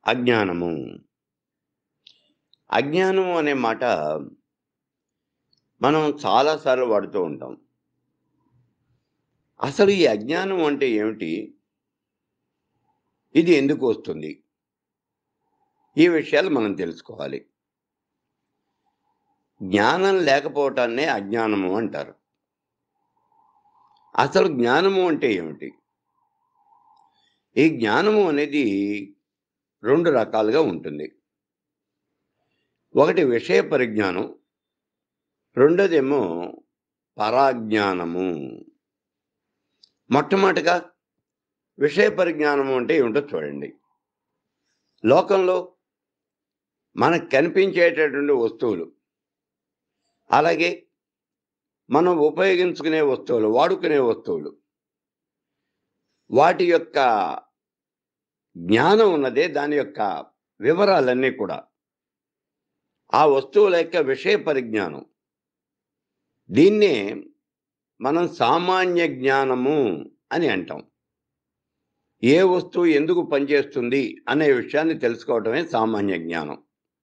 అజ్ఞానము. అజ్ఞానము అనే మాట మనం చాలాసార్లు వాడుతూ ఉంటాం. అసలు ఈ అజ్ఞానం అంటే ఏమిటి? ఇది ఎందుకు వస్తుంది? ఈ విషయాలు మనం తెలుసుకోవాలి. జ్ఞానం లేకపోవటాన్నే అజ్ఞానము అంటారు. అసలు జ్ఞానము అంటే ఏమిటి? ఈ జ్ఞానము అనేది 2 రకాలుగా ఉంటుంది. ఒకటి విషయ పరిజ్ఞానం, రెండోదేమో పరాజ్ఞానము. మొట్టమొదటిగా విషయ పరిజ్ఞానము అంటే ఏమిటో చూడండి. లోకంలో మనకు కనిపించేటటువంటి వస్తువులు, అలాగే మనం ఉపయోగించుకునే వస్తువులు, వాడుకునే వస్తువులు, వాటి యొక్క జ్ఞానం ఉన్నదే, దాని యొక్క వివరాలన్నీ కూడా ఆ వస్తువుల యొక్క విషయ పరిజ్ఞానం. దీన్నే మనం సామాన్య జ్ఞానము అని అంటాం. ఏ వస్తువు ఎందుకు పనిచేస్తుంది అనే విషయాన్ని తెలుసుకోవటమే సామాన్య జ్ఞానం.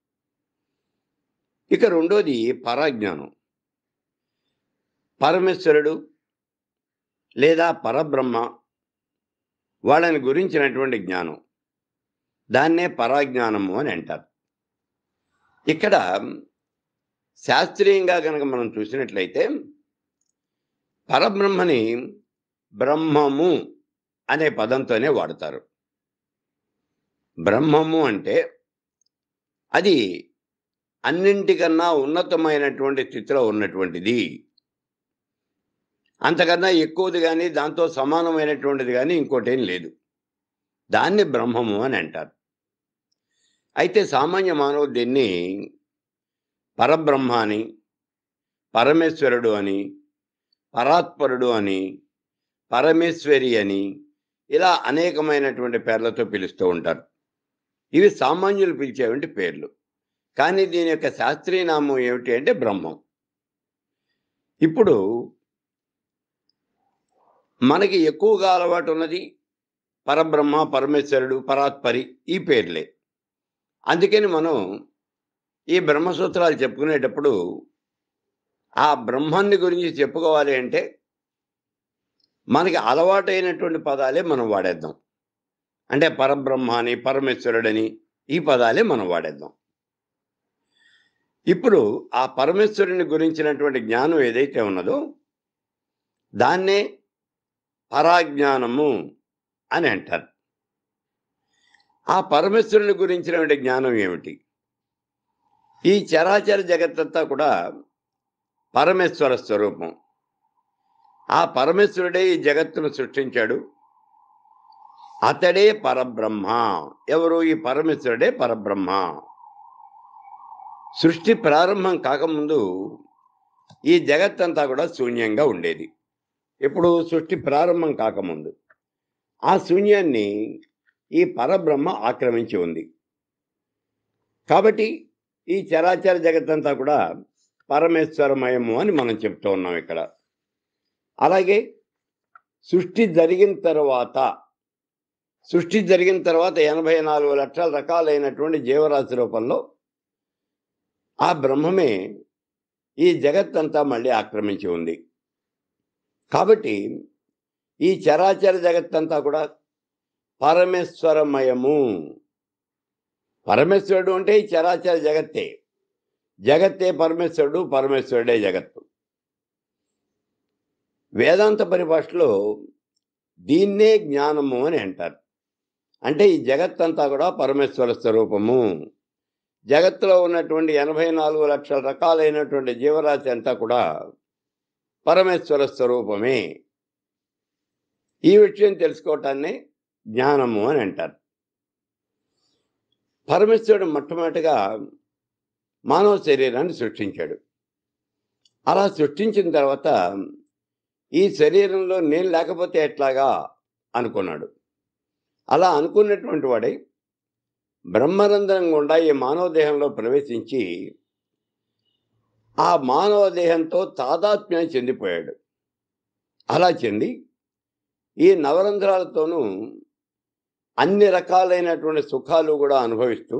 ఇక రెండోది పరాజ్ఞానం. పరమేశ్వరుడు లేదా పరబ్రహ్మ, వాళ్ళని గురించినటువంటి జ్ఞానం, దాన్నే పరాజ్ఞానము అని అంటారు. ఇక్కడ శాస్త్రీయంగా కనుక మనం చూసినట్లయితే పరబ్రహ్మని బ్రహ్మము అనే పదంతోనే వాడతారు. బ్రహ్మము అంటే అది అన్నింటికన్నా ఉన్నతమైనటువంటి స్థితిలో ఉన్నటువంటిది, అంతకన్నా ఎక్కువది కానీ దాంతో సమానమైనటువంటిది కానీ ఇంకోటేం లేదు. దాన్ని బ్రహ్మము అని అంటారు. అయితే సామాన్య మానవుడు దీన్ని పరబ్రహ్మ అని, పరమేశ్వరుడు అని, పరాత్పరుడు అని, పరమేశ్వరి అని, ఇలా అనేకమైనటువంటి పేర్లతో పిలుస్తూ ఉంటారు. ఇవి సామాన్యులు పిలిచేవంటి పేర్లు. కానీ దీని యొక్క శాస్త్రీయ నామం ఏమిటి అంటే బ్రహ్మం. ఇప్పుడు మనకి ఎక్కువగా అలవాటు ఉన్నది పరబ్రహ్మ, పరమేశ్వరుడు, పరాత్పరి, ఈ పేర్లే. అందుకని మనం ఈ బ్రహ్మసూత్రాలు చెప్పుకునేటప్పుడు ఆ బ్రహ్మాన్ని గురించి చెప్పుకోవాలి అంటే మనకి అలవాటైనటువంటి పదాలే మనం వాడేద్దాం. అంటే పరబ్రహ్మ అని, పరమేశ్వరుడని, ఈ పదాలే మనం వాడేద్దాం. ఇప్పుడు ఆ పరమేశ్వరుని గురించినటువంటి జ్ఞానం ఏదైతే ఉన్నదో దాన్నే పరాజ్ఞానము అని అంటారు. ఆ పరమేశ్వరుని గురించినటువంటి జ్ఞానం ఏమిటి? ఈ చరాచర జగత్తంతా కూడా పరమేశ్వర స్వరూపం. ఆ పరమేశ్వరుడే ఈ జగత్తును సృష్టించాడు. అతడే పరబ్రహ్మ. ఎవరు? ఈ పరమేశ్వరుడే పరబ్రహ్మ. సృష్టి ప్రారంభం కాకముందు ఈ జగత్తంతా కూడా శూన్యంగా ఉండేది. ఇప్పుడు సృష్టి ప్రారంభం కాకముందు ఆ శూన్యాన్ని ఈ పరబ్రహ్మ ఆక్రమించి ఉంది. కాబట్టి ఈ చరాచర జగత్తంతా కూడా పరమేశ్వరమయము అని మనం చెప్తూ ఉన్నాం ఇక్కడ. అలాగే సృష్టి జరిగిన తర్వాత 84 లక్షల రకాలైనటువంటి జీవరాశి రూపంలో ఆ బ్రహ్మమే ఈ జగత్తంతా మళ్ళీ ఆక్రమించి ఉంది. కాబట్టి ఈ చరాచర జగత్తంతా కూడా పరమేశ్వరమయము. పరమేశ్వరుడు అంటే ఈ చరాచర జగత్తే. జగత్తే పరమేశ్వరుడు, పరమేశ్వరుడే జగత్తు. వేదాంత పరిభాషలో దీన్నే జ్ఞానము అని అంటారు. అంటే ఈ జగత్తంతా కూడా పరమేశ్వర స్వరూపము. జగత్తులో ఉన్నటువంటి 84 లక్షల రకాలైనటువంటి జీవరాశి అంతా కూడా పరమేశ్వర స్వరూపమే. ఈ విషయం తెలుసుకోవటాన్ని జ్ఞానము అని అంటారు. పరమేశ్వరుడు మొట్టమొదటిగా మానవ శరీరాన్ని సృష్టించాడు. అలా సృష్టించిన తర్వాత ఈ శరీరంలో నేను లేకపోతే ఎట్లాగా అనుకున్నాడు. అలా అనుకున్నటువంటి వాడే బ్రహ్మరంధ్రం గుండా ఈ మానవ దేహంలో ప్రవేశించి ఆ మానవ దేహంతో తాదాత్మ్యం చెందిపోయాడు. అలా చెంది ఈ నవరంధ్రాలతోనూ అన్ని రకాలైనటువంటి సుఖాలు కూడా అనుభవిస్తూ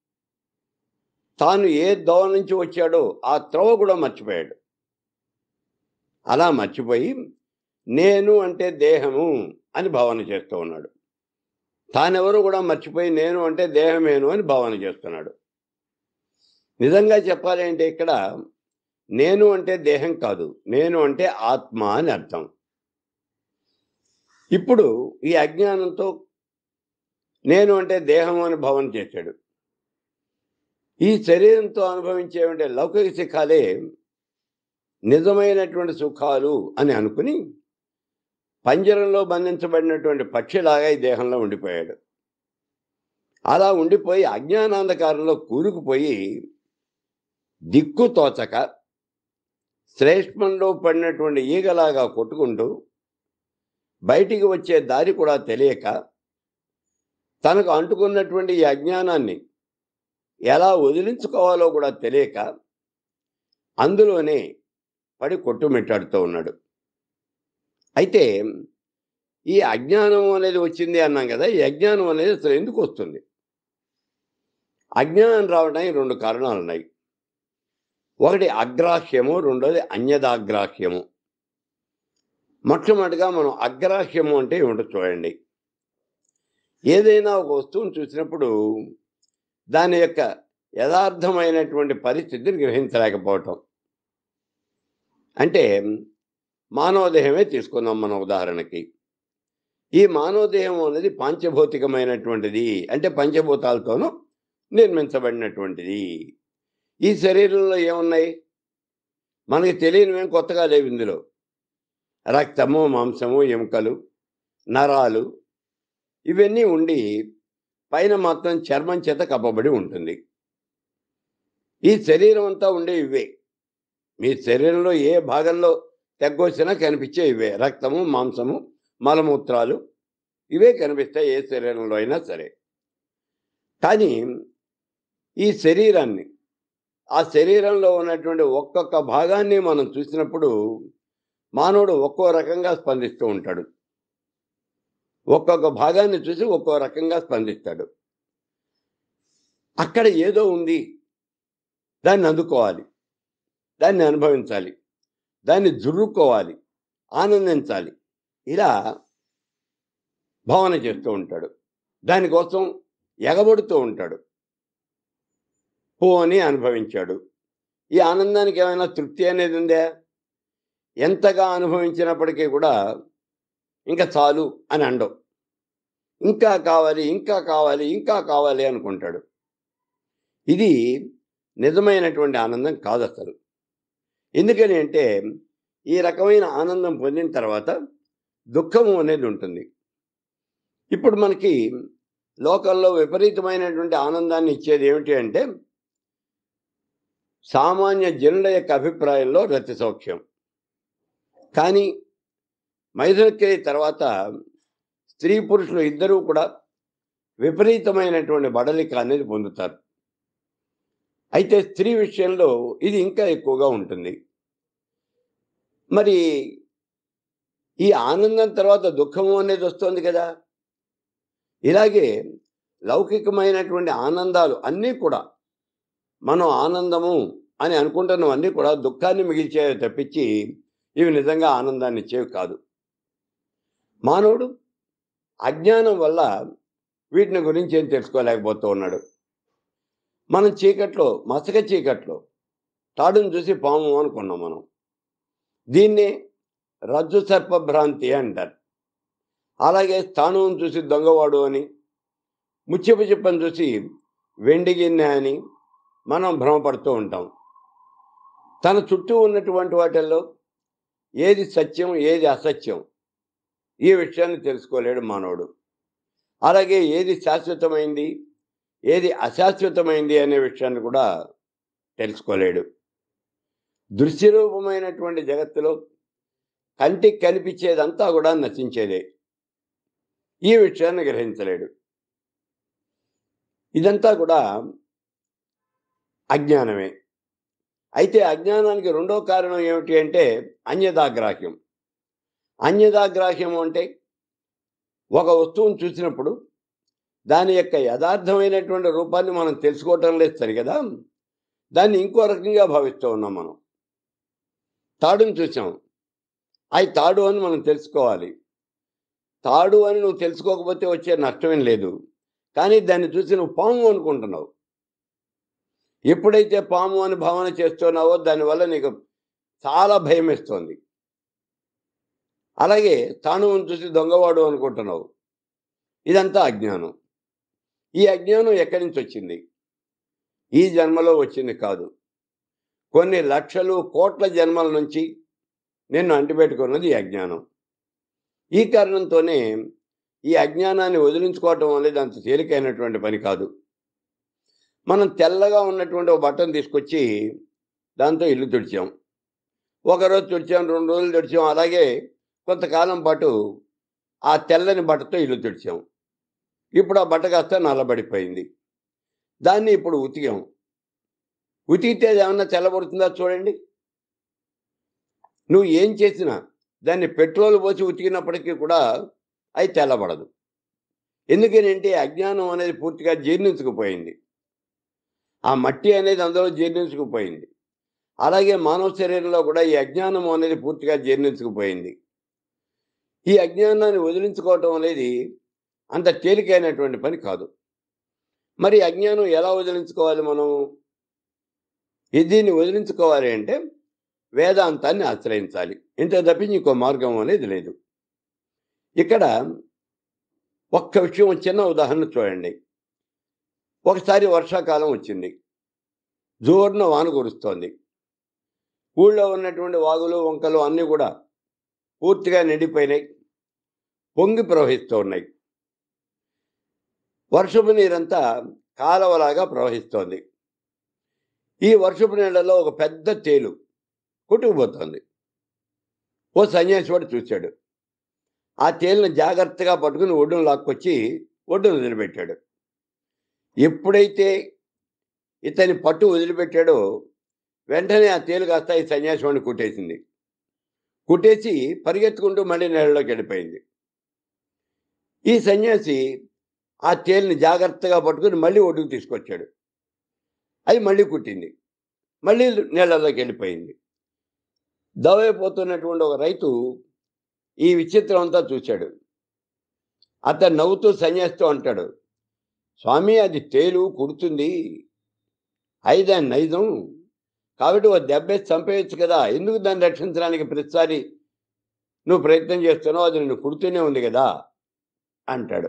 తాను ఏ దోవ నుంచి వచ్చాడో ఆ త్రోవ కూడా మర్చిపోయాడు. అలా మర్చిపోయి నేను అంటే దేహము అని భావన చేస్తూ ఉన్నాడు. తానెవరో కూడా మర్చిపోయి నేను అంటే దేహమేను అని భావన చేస్తున్నాడు. నిజంగా చెప్పాలి అంటే ఇక్కడ నేను అంటే దేహం కాదు, నేను అంటే ఆత్మ అని అర్థం. ఇప్పుడు ఈ అజ్ఞానంతో నేను అంటే దేహం అని భావన చేశాడు. ఈ శరీరంతో అనుభవించేవంటే లౌకిక సుఖాలే నిజమైనటువంటి సుఖాలు అని అనుకుని పంజరంలో బంధించబడినటువంటి పక్షిలాగా ఈ దేహంలో ఉండిపోయాడు. అలా ఉండిపోయి అజ్ఞానాంధకారంలో కూరుకుపోయి దిక్కు తోచక శ్లేష్మంలో పడినటువంటి ఈగలాగా కొట్టుకుంటూ బయటికి వచ్చే దారి కూడా తెలియక తనకు అంటుకున్నటువంటి ఈ అజ్ఞానాన్ని ఎలా వదిలించుకోవాలో కూడా తెలియక అందులోనే పడి కొట్టుమిట్టాడుతూ ఉన్నాడు. అయితే ఈ అజ్ఞానం అనేది వచ్చింది అన్నాం కదా, ఈ అజ్ఞానం అనేది అసలు ఎందుకు వస్తుంది? అజ్ఞానం రావడానికి రెండు కారణాలు ఉన్నాయి. ఒకటి అగ్రాహ్యము, రెండోది అన్యదాగ్రాహ్యము. మొట్టమొదటిగా మనం అగ్రాహ్యము అంటే ఏమిటో చూడండి. ఏదైనా ఒక వస్తువును చూసినప్పుడు దాని యొక్క యథార్థమైనటువంటి పరిస్థితిని గ్రహించలేకపోవటం. అంటే మానవ దేహమే తీసుకుందాం మనం ఉదాహరణకి. ఈ మానవ దేహం అనేది పాంచభౌతికమైనటువంటిది, అంటే పంచభూతాలతోనూ నిర్మించబడినటువంటిది. ఈ శరీరంలో ఏమున్నాయి? మనకి తెలియనివేం కొత్తగా లేవు ఇందులో. రక్తము, మాంసము, ఎముకలు, నరాలు ఇవన్నీ ఉండి పైన మాత్రం చర్మం చేత కప్పబడి ఉంటుంది. ఈ శరీరం అంతా ఉండే ఇవే. మీ శరీరంలో ఏ భాగంలో తెగ్గొచ్చినా కనిపించే ఇవే. రక్తము, మాంసము, మలమూత్రాలు ఇవే కనిపిస్తాయి ఏ శరీరంలో అయినా సరే. కానీ ఈ శరీరాన్ని, ఆ శరీరంలో ఉన్నటువంటి ఒక్కొక్క భాగాన్ని మనం చూసినప్పుడు మానవుడు ఒక్కో రకంగా స్పందిస్తూ ఉంటాడు. ఒక్కొక్క భాగాన్ని చూసి ఒక్కో రకంగా స్పందిస్తాడు. అక్కడ ఏదో ఉంది, దాన్ని అందుకోవాలి, దాన్ని అనుభవించాలి, దాన్ని జుర్రుకోవాలి, ఆనందించాలి, ఇలా భావన చేస్తూ ఉంటాడు. దానికోసం ఎగబడుతూ ఉంటాడు. పోని అనుభవించాడు. ఈ ఆనందానికి ఏమైనా తృప్తి అనేది ఉందా? ఎంతగా అనుభవించినప్పటికీ కూడా ఇంకా చాలు అని అండవు. ఇంకా కావాలి, ఇంకా కావాలి, ఇంకా కావాలి అనుకుంటాడు. ఇది నిజమైనటువంటి ఆనందం కాదు అసలు. ఎందుకని అంటే ఈ రకమైన ఆనందం పొందిన తర్వాత దుఃఖము అనేది ఉంటుంది. ఇప్పుడు మనకి లోకంలో విపరీతమైనటువంటి ఆనందాన్ని ఇచ్చేది ఏమిటి అంటే సామాన్య జనుల యొక్క అభిప్రాయంలో రతి సౌఖ్యం. కానీ మైథునక్రియ తర్వాత స్త్రీ పురుషులు ఇద్దరూ కూడా విపరీతమైనటువంటి బడలిక అనేది పొందుతారు. అయితే స్త్రీ విషయంలో ఇది ఇంకా ఎక్కువగా ఉంటుంది. మరి ఈ ఆనందం తర్వాత దుఃఖము అనేది వస్తుంది కదా. ఇలాగే లౌకికమైనటువంటి ఆనందాలు అన్నీ కూడా మనం ఆనందము అని అనుకుంటున్నవన్నీ కూడా దుఃఖాన్ని మిగిల్చేవి తప్పించి ఇవి నిజంగా ఆనందాన్ని ఇచ్చేవి కాదు. మానవుడు అజ్ఞానం వల్ల వీటిని గురించి ఏం తెలుసుకోలేకపోతూ ఉన్నాడు. మనం చీకట్లో, మసక చీకట్లో తాడును చూసి పాము అనుకున్నాం మనం. దీన్నే రజ్జు సర్ప భ్రాంతి అంటారు. అలాగే స్థాణువును చూసి దొంగవాడు అని, ముత్యపు చిప్పను చూసి వెండి గిన్నె అని మనం భ్రమపడుతూ ఉంటాం. తన చుట్టూ ఉన్నటువంటి వాటిల్లో ఏది సత్యం, ఏది అసత్యం ఈ విషయాన్ని తెలుసుకోలేడు మానవుడు. అలాగే ఏది శాశ్వతమైంది, ఏది అశాశ్వతమైంది అనే విషయాన్ని కూడా తెలుసుకోలేడు. దృశ్యరూపమైనటువంటి జగత్తులో కంటికి కనిపించేదంతా కూడా నశించేదే. ఈ విషయాన్ని గ్రహించలేడు. ఇదంతా కూడా అజ్ఞానమే. అయితే అజ్ఞానానికి రెండో కారణం ఏమిటి అంటే అన్యదాగ్రాహ్యం. అన్యదాగ్రాహ్యం అంటే ఒక వస్తువును చూసినప్పుడు దాని యొక్క యథార్థమైనటువంటి రూపాన్ని మనం తెలుసుకోవటం లేదు సరి కదా, దాన్ని ఇంకో రకంగా భావిస్తూ ఉన్నాం మనం. తాడుని చూసాం, అది తాడు అని మనం తెలుసుకోవాలి. తాడు అని నువ్వు తెలుసుకోకపోతే వచ్చే నష్టమేం లేదు. కానీ దాన్ని చూసి నువ్వు పాము అనుకుంటున్నావు. ఎప్పుడైతే పాము అని భావన చేస్తున్నావో దానివల్ల నీకు చాలా భయం వేస్తోంది. అలాగే తానువును చూసి దొంగవాడు అనుకుంటున్నావు. ఇదంతా అజ్ఞానం. ఈ అజ్ఞానం ఎక్కడి నుంచి వచ్చింది? ఈ జన్మలో వచ్చింది కాదు. కొన్ని లక్షలు కోట్ల జన్మల నుంచి నిన్ను అంటిపెట్టుకున్నది ఈ అజ్ఞానం. ఈ కారణంతోనే ఈ అజ్ఞానాన్ని వదిలించుకోవటం అనేది అంత తేలికైనటువంటి పని కాదు. మనం తెల్లగా ఉన్నటువంటి ఒక బట్టను తీసుకొచ్చి దాంతో ఇల్లు తుడిచాం. ఒకరోజు తుడిచాం, 2 రోజులు తుడిచాం, అలాగే కొంతకాలం పాటు ఆ తెల్లని బట్టతో ఇల్లు తుడిచాం. ఇప్పుడు ఆ బట్ట కాస్త నల్లబడిపోయింది. దాన్ని ఇప్పుడు ఉతికాం. ఉతికితే అది ఏమన్నా తెల్లబడుతుందా చూడండి. నువ్వు ఏం చేసినా దాన్ని పెట్రోల్ పోసి ఉతికినప్పటికీ కూడా అది తెల్లబడదు. ఎందుకనంటే అజ్ఞానం అనేది పూర్తిగా జీర్ణించుకుపోయింది. ఆ మట్టి అనేది అందులో జీర్ణించుకుపోయింది. అలాగే మానవ శరీరంలో కూడా ఈ అజ్ఞానం అనేది పూర్తిగా జీర్ణించుకుపోయింది. ఈ అజ్ఞానాన్ని వదిలించుకోవటం అనేది అంత తేలికైనటువంటి పని కాదు. మరి అజ్ఞానం ఎలా వదిలించుకోవాలి మనం? దీన్ని వదిలించుకోవాలి అంటే వేదాంతాన్ని ఆశ్రయించాలి. ఇంత తప్పించి ఇంకో మార్గం అనేది లేదు. ఇక్కడ ఒక్క విషయం, చిన్న ఉదాహరణ చూడండి. ఒకసారి వర్షాకాలం వచ్చింది. జోరున వాన కురుస్తోంది. ఊళ్ళో ఉన్నటువంటి వాగులు వంకలు అన్నీ కూడా పూర్తిగా నిండిపోయినాయి, పొంగి ప్రవహిస్తూ ఉన్నాయి. వర్షపు నీరంతా కాలవలాగా ప్రవహిస్తోంది. ఈ వర్షపు నీళ్ళలో ఒక పెద్ద తేలు కొట్టుకుపోతోంది. ఓ సన్యాసివాడు చూశాడు. ఆ తేలును జాగ్రత్తగా పట్టుకుని ఒడ్డును లాక్కొచ్చి ఒడ్డును వదిలిపెట్టాడు. ఎప్పుడైతే ఇతని పట్టు వదిలిపెట్టాడో వెంటనే ఆ తేలు కాస్త ఈ సన్యాసివాడిని కుట్టేసింది. కుట్టేసి పరిగెత్తుకుంటూ మళ్ళీ నీళ్ళలోకి వెళ్ళిపోయింది. ఈ సన్యాసి ఆ తేలుని జాగ్రత్తగా పట్టుకుని మళ్ళీ ఒడ్డుకు తీసుకొచ్చాడు. అది మళ్ళీ కుట్టింది, మళ్ళీ నీళ్ళలోకి వెళ్ళిపోయింది. దవైపోతున్నటువంటి ఒక రైతు ఈ విచిత్రం అంతా చూశాడు. అతను నవ్వుతూ సన్యాసితో అంటాడు, స్వామి, అది తేలు కుడుతుంది, అది దాని నైజం. కాబట్టి ఓ దెబ్బేసి చంపేయచ్చు కదా, ఎందుకు దాన్ని రక్షించడానికి ప్రతిసారి నువ్వు ప్రయత్నం చేస్తున్నావు? అది నిన్ను కుడుతూనే ఉంది కదా అంటాడు.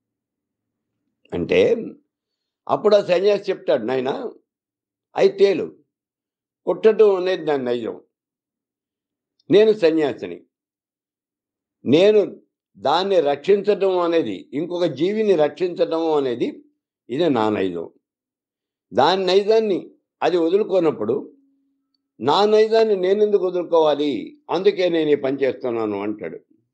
అంటే అప్పుడు ఆ సన్యాసి చెప్తాడు, నాయనా, అది తేలు, కుట్టడం అనేది దాని నైజం. నేను సన్యాసిని, నేను దాన్ని రక్షించడం అనేది, ఇంకొక జీవిని రక్షించడం అనేది ఇది నా నైజం. దాని నైజాన్ని అది వదులుకోనప్పుడు నా నైజాన్ని నేను ఎందుకు వదులుకోవాలి? అందుకే నేను ఈ పని చేస్తున్నాను అంటాడు.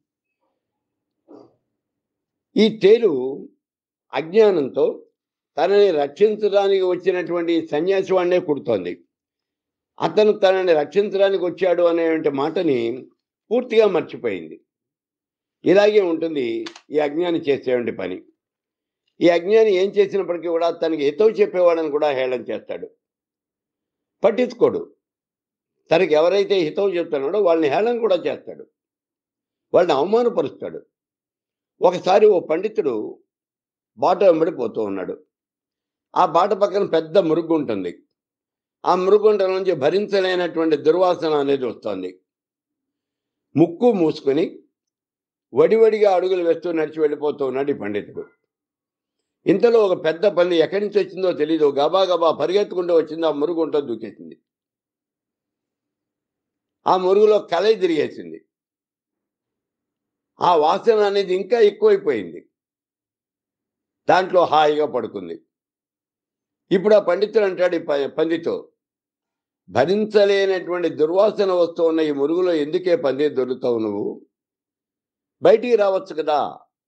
ఈ తేలు అజ్ఞానంతో తనని రక్షించడానికి వచ్చినటువంటి సన్యాసి వాడినే కుడుతోంది. అతను తనని రక్షించడానికి వచ్చాడు అనేటువంటి మాటని పూర్తిగా మర్చిపోయింది. ఇలాగే ఉంటుంది ఈ అజ్ఞాని చేసేటువంటి పని. ఈ అజ్ఞాని ఏం చేసినప్పటికీ కూడా తనకి హితవు చెప్పేవాడని కూడా హేళన చేస్తాడు, పట్టించుకోడు. తనకి ఎవరైతే హితవు చెప్తున్నాడో వాళ్ళని హేళన కూడా చేస్తాడు, వాళ్ళని అవమానపరుస్తాడు. ఒకసారి ఓ పండితుడు బాట వెంబడి పోతూ ఉన్నాడు. ఆ బాట పక్కన పెద్ద మురుగు ఉంటుంది. ఆ మురుగుంట నుంచి భరించలేనటువంటి దుర్వాసన అనేది వస్తుంది. ముక్కు మూసుకొని వడివడిగా అడుగులు వేస్తూ నడిచి వెళ్ళిపోతూ ఉన్నాడు ఈ పండితుడు. ఇంతలో ఒక పెద్ద పంది ఎక్కడి నుంచి వచ్చిందో తెలీదు, గబా గబా పరిగెత్తుకుంటూ వచ్చింది. ఆ మురుగుంట దూకేసింది. ఆ మురుగులో కలయి తిరిగేసింది. ఆ వాసన అనేది ఇంకా ఎక్కువైపోయింది. దాంట్లో హాయిగా పడుకుంది. ఇప్పుడు ఆ పండితుడు అంటాడు ఈ పందితో, భరించలేనటువంటి దుర్వాసన వస్తూ ఉన్న ఈ మురుగులో ఎందుకే పంది దొరుకుతావు? నువ్వు బయటికి రావచ్చు కదా.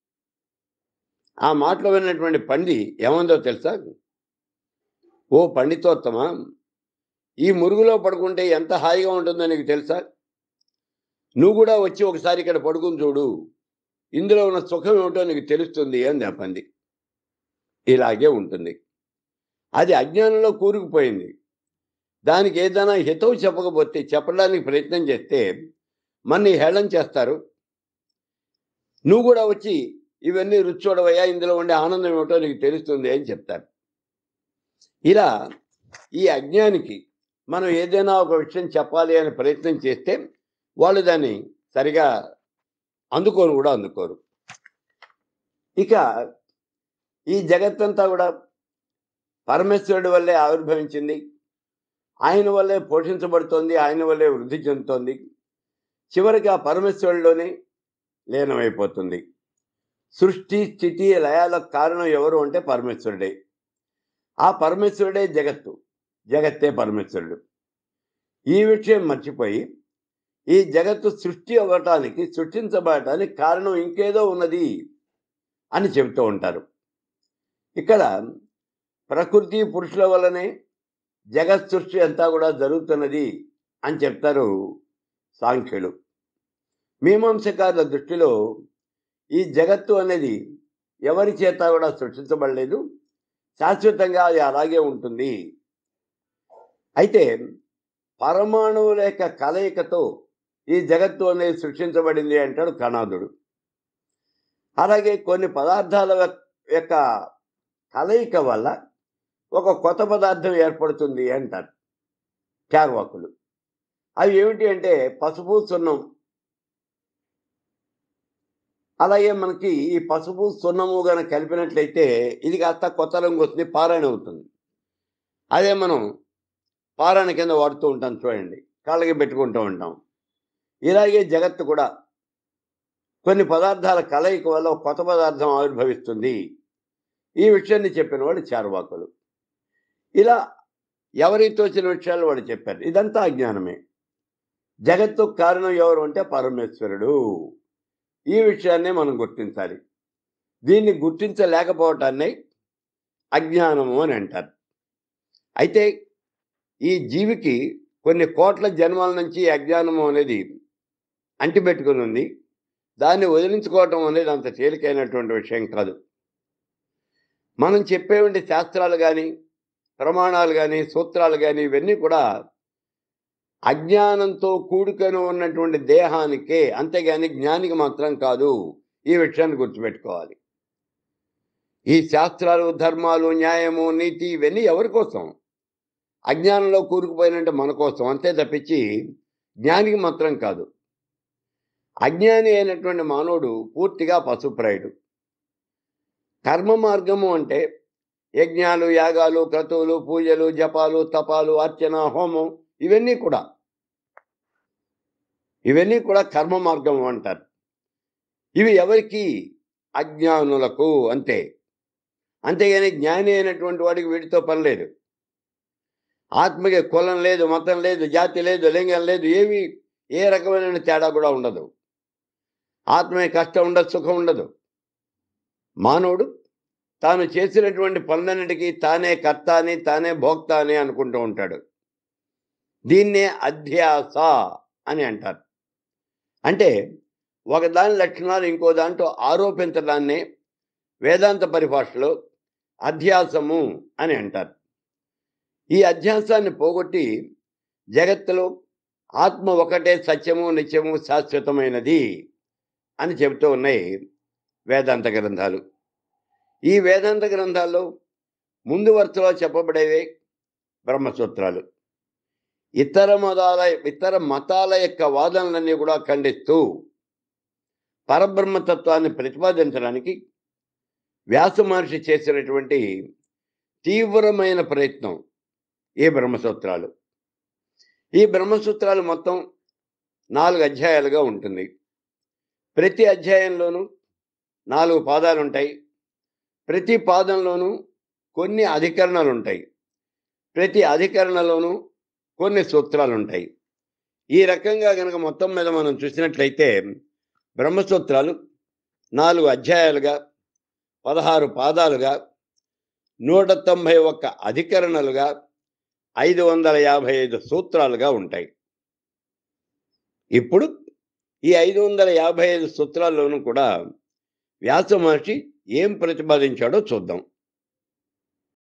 ఆ మాటలో విన్నటువంటి పంది ఏమందో తెలుసా? ఓ పండితోత్తమా, ఈ మురుగులో పడుకుంటే ఎంత హాయిగా ఉంటుందో నీకు తెలుసా? నువ్వు కూడా వచ్చి ఒకసారి ఇక్కడ పడుకుని చూడు, ఇందులో ఉన్న సుఖం ఏమిటో నీకు తెలుస్తుంది అంది ఆ పంది. ఇలాగే ఉంటుంది. అది అజ్ఞానంలో కూరుకుపోయింది. దానికి ఏదైనా హితవు చెప్పకపోతే, చెప్పడానికి ప్రయత్నం చేస్తే మన్ని హేళన చేస్తారు. నువ్వు కూడా వచ్చి ఇవన్నీ రుచి చూడవయ్యా, ఇందులో ఉండే ఆనందం ఏమిటో నీకు తెలుస్తుంది అని చెప్తారు. ఇలా ఈ అజ్ఞానికి మనం ఏదైనా ఒక విషయం చెప్పాలి అని ప్రయత్నం చేస్తే వాళ్ళు దాన్ని సరిగా అందుకోరు. ఇక ఈ జగత్తంతా కూడా పరమేశ్వరుడి వల్లే ఆవిర్భవించింది, ఆయన వల్లే పోషించబడుతోంది, ఆయన వల్లే వృద్ధి చెందుతోంది. చివరికి ఆ పరమేశ్వరుడిలోనే లీనమైపోతుంది. సృష్టి స్థితి లయాలకు కారణం ఎవరు అంటే పరమేశ్వరుడే. ఆ పరమేశ్వరుడే జగత్తు, జగత్తే పరమేశ్వరుడు. ఈ విషయం మర్చిపోయి ఈ జగత్తు సృష్టించబడటానికి కారణం ఇంకేదో ఉన్నది అని చెబుతూ ఉంటారు. ఇక్కడ ప్రకృతి పురుషుల వల్లనే జగత్ సృష్టి అంతా కూడా జరుగుతున్నది అని చెప్తారు సాంఖ్యులు. మీమాంసకారుల దృష్టిలో ఈ జగత్తు అనేది ఎవరి చేత కూడా సృష్టించబడలేదు, శాశ్వతంగా అది అలాగే ఉంటుంది. అయితే పరమాణువుల యొక్క కలయికతో ఈ జగత్తు అనేది సృష్టించబడింది అంటాడు కణాదుడు. అలాగే కొన్ని పదార్థాల యొక్క కలయిక వల్ల ఒక కొత్త పదార్థం ఏర్పడుతుంది అంటారు చార్వాకులు. అవి ఏమిటి అంటే పసుపు, సున్నం. అలాగే మనకి ఈ పసుపు సున్నము గన కలిపినట్లయితే ఇది కాస్త కొత్త రంగు వస్తుంది, పారాయణ అవుతుంది. అదే మనం పారాయణ కింద వాడుతూ ఉంటాం చూడండి, కాళ్ళకి పెట్టుకుంటూ ఉంటాం. ఇలాగే జగత్తు కూడా కొన్ని పదార్థాల కలయిక వల్ల ఒక కొత్త పదార్థం ఆవిర్భవిస్తుంది. ఈ విషయాన్ని చెప్పిన వాళ్ళు చార్వాకులు. ఇలా ఎవరికి తోచిన విషయాలు వాళ్ళు చెప్పారు. ఇదంతా అజ్ఞానమే. జగత్తుకు కారణం ఎవరు అంటే పరమేశ్వరుడు. ఈ విషయాన్ని మనం గుర్తించాలి. దీన్ని గుర్తించలేకపోవటాన్ని అజ్ఞానము అని అంటారు. అయితే ఈ జీవికి కొన్ని కోట్ల జన్మల నుంచి అజ్ఞానము అనేది అంటిపెట్టుకుని ఉంది. దాన్ని వదిలించుకోవటం అనేది అంత తేలికైనటువంటి విషయం కాదు. మనం చెప్పేవంటి శాస్త్రాలు కానీ, ప్రమాణాలు కానీ, సూత్రాలు కానీ ఇవన్నీ కూడా అజ్ఞానంతో కూడుకొని ఉన్నటువంటి దేహానికే, అంతేగాని జ్ఞానికి మాత్రం కాదు. ఈ విషయాన్ని గుర్తుపెట్టుకోవాలి. ఈ శాస్త్రాలు, ధర్మాలు, న్యాయము, నీతి ఇవన్నీ ఎవరి కోసం? అజ్ఞానంలో కూరుకుపోయినంటే మన కోసం, అంతే తప్పించి జ్ఞానికి మాత్రం కాదు. అజ్ఞాని అయినటువంటి మానవుడు పూర్తిగా పశుప్రాయుడు. కర్మ మార్గము అంటే యజ్ఞాలు, యాగాలు, క్రతువులు, పూజలు, జపాలు, తపాలు, అర్చన, హోమం ఇవన్నీ కూడా కర్మ మార్గం అంటారు. ఇవి ఎవరికి? అజ్ఞానులకు, అంతే. అంతేగాని జ్ఞాని అయినటువంటి వాడికి వీటితో పని లేదు. ఆత్మకి కులం లేదు, మతం లేదు, జాతి లేదు, లింగం లేదు, ఏ రకమైన తేడా కూడా ఉండదు. ఆత్మకి కష్టం ఉండదు, సుఖం ఉండదు. మానవుడు తాను చేసినటువంటి పనులన్నిటికీ తానే కర్త అని, తానే భోక్త అని అనుకుంటూ ఉంటాడు. దీన్నే అధ్యాస అని అంటారు. అంటే ఒకదాని లక్షణాలు ఇంకో దాంట్లో ఆరోపించడాన్నే వేదాంత పరిభాషలో అధ్యాసము అని అంటారు. ఈ అధ్యాసాన్ని పోగొట్టి జగత్తులో ఆత్మ ఒకటే సత్యము, నిత్యము, శాశ్వతమైనది అని చెబుతూ ఉన్నాయి వేదాంత గ్రంథాలు. ఈ వేదాంత గ్రంథాల్లో ముందు వరుసలో చెప్పబడేవే బ్రహ్మసూత్రాలు. ఇతర మతాల యొక్క వాదనలన్నీ కూడా ఖండిస్తూ పరబ్రహ్మతత్వాన్ని ప్రతిపాదించడానికి వ్యాస మహర్షి చేసినటువంటి తీవ్రమైన ప్రయత్నం ఈ బ్రహ్మసూత్రాలు. ఈ బ్రహ్మసూత్రాలు మొత్తం 4 అధ్యాయాలుగా ఉంటుంది. ప్రతి అధ్యాయంలోనూ 4 పాదాలు ఉంటాయి. ప్రతి పాదంలోనూ కొన్ని అధికరణలు ఉంటాయి. ప్రతి అధికరణలోనూ కొన్ని సూత్రాలు ఉంటాయి. ఈ రకంగా కనుక మొత్తం మీద మనం చూసినట్లయితే బ్రహ్మసూత్రాలు 4 అధ్యాయాలుగా, 16 పాదాలుగా, 191 అధికరణలుగా, 555 సూత్రాలుగా ఉంటాయి. ఇప్పుడు ఈ 555 సూత్రాల్లోనూ కూడా వ్యాస మహర్షి ఏం ప్రతిపాదించాడో చూద్దాం.